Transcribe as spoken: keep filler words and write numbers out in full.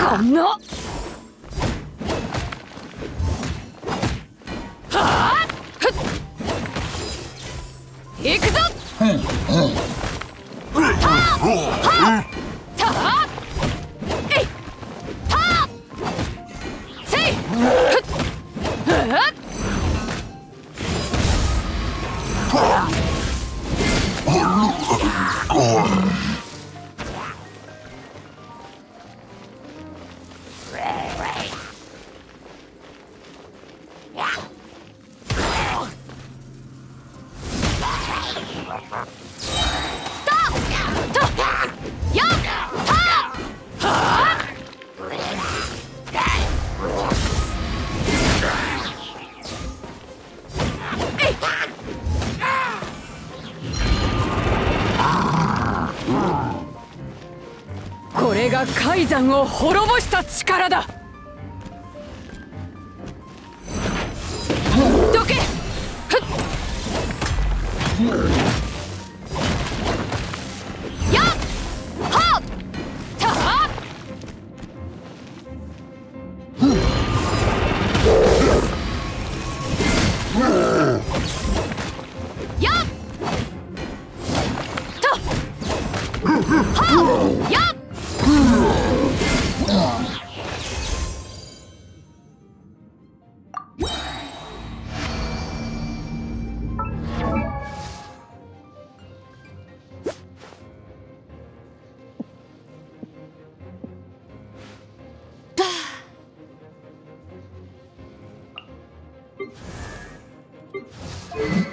このはあふっ行くぞたはたはえいたせいふっはっこれが海山を滅ぼした力だ。どけ。ふっやっはったはやっとはやっ you